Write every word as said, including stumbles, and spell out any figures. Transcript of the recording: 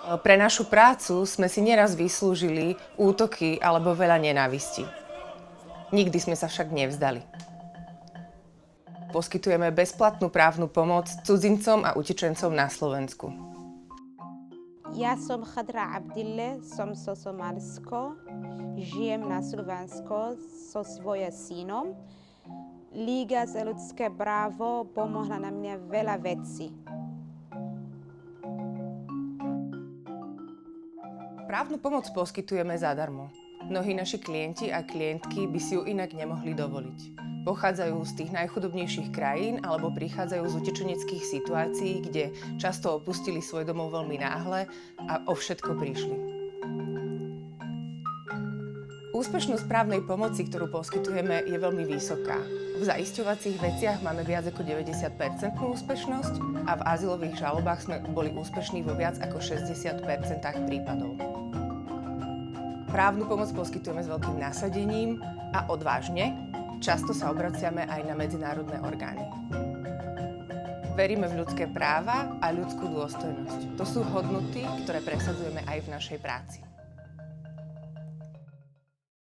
Pre našu prácu sme si neraz vyslúžili útoky alebo veľa nenávistí. Nikdy sme sa však nevzdali. Poskytujeme bezplatnú právnu pomoc cudzincom a utečencom na Slovensku. Ja som Khadra Abdille, som zo Somálsko, žijem na Slovensku so svojím synom. Liga za ľudské právo pomohla na mňa veľa vecí. Právnu pomoc poskytujeme zadarmo. Mnohí naši klienti a klientky by si ju inak nemohli dovoliť. Pochádzajú z tých najchudobnejších krajín alebo prichádzajú z utečeneckých situácií, kde často opustili svoj domov veľmi náhle a o všetko prišli. Úspešnosť právnej pomoci, ktorú poskytujeme, je veľmi vysoká. V zaisťovacích veciach máme viac ako deväťdesiat percent úspešnosť a v azylových žalobách sme boli úspešní vo viac ako šesťdesiat percent prípadov. Právnu pomoc poskytujeme s veľkým nasadením a odvážne. Často sa obraciame aj na medzinárodné orgány. Veríme v ľudské práva a ľudskú dôstojnosť. To sú hodnoty, ktoré presadzujeme aj v našej práci.